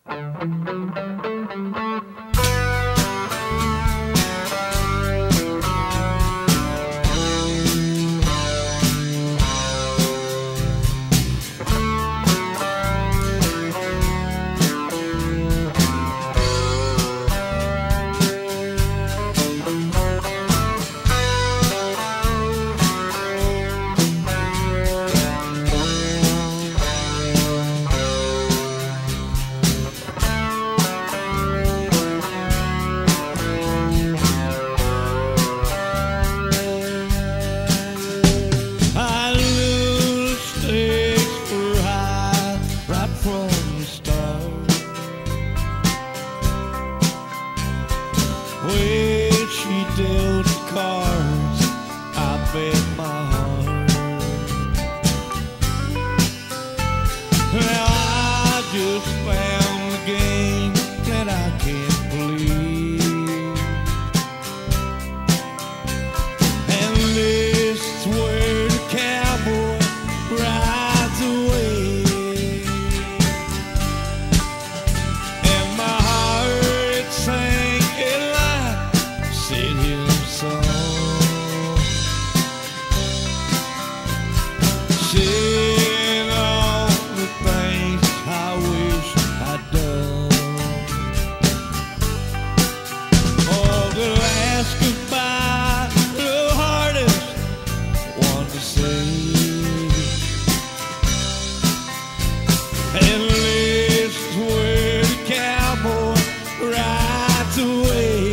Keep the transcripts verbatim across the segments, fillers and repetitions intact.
When she dealt the cards, I bet my heart. Now I just found the game that I can't believe, and this is where the cowboy rides away. And my heart sank sing him song, sing all the things I wish I'd done. Oh, the last goodbye, the hardest one to say. And this is where the cowboy rides away.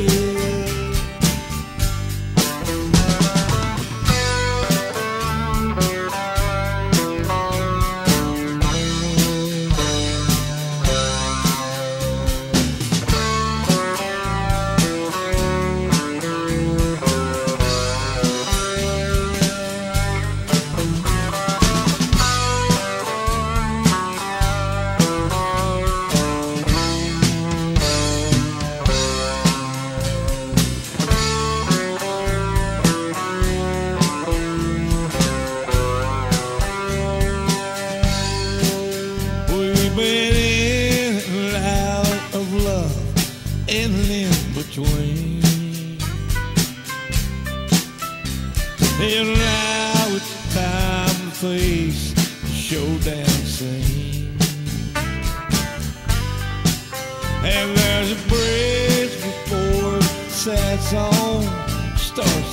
Been in and out of love and in between, and now it's time to face the showdown scene. And there's a bridge before the sad song starts